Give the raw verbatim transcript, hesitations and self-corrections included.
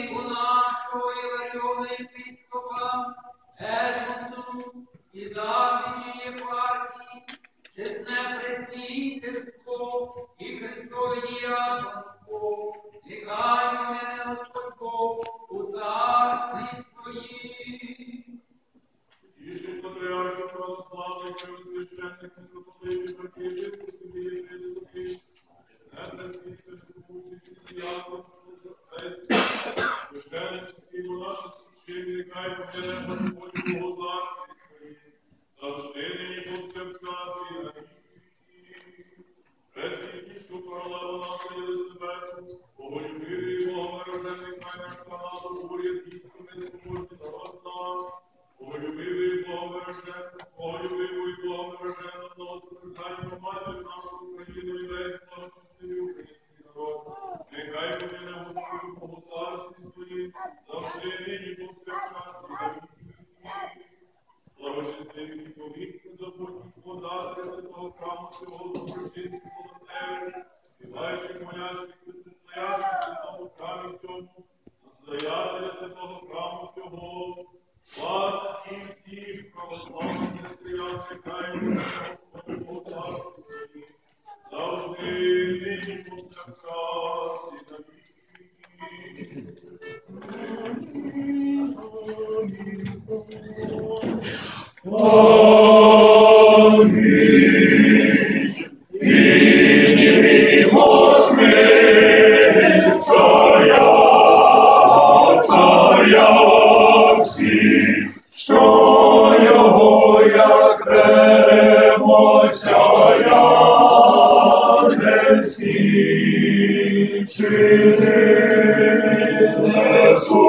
владику нашого Іларіона єпископа, Едмонту і західній єпархії, чесне пресвітерство і Христове діячество, нехай мене Господь Бог у царстві своїм. Святіший патріархів православних, священних, митрополитів, архієпископів і єпископів, чесне пресвітерство, діячество, священницький монашеский вчитель, нехай помине Господь Богу царстві своїм, завжди нині повсякчас і на віки. Пресвітнішку королеву нашу Єлисавету, боголюбивий Богом народжений, хай наш канал уряд істинний безповоротний народ наш, боголюбивий Богом народжений, боголюбивий Богом народжений одного страждання матір нашу Україну і весь наш щасливий український народ. Нехай помине Господь Богу царстві своїм, завжди нині повсякчас і на віки. Благочестиві і повіки забутні подати святого храму цього доброчинського волонтери, співаючих, молячих, святостоячих святого храмі цьому, настоятеля святого храму цього, вас і всіх православних християн чекаємо, Господи Богу царстві своїм, завжди нині повсякчас і на віки. Амінь. Піднімімо ми царя, царя всіх, що його, як беремося, ангельські чини несуть.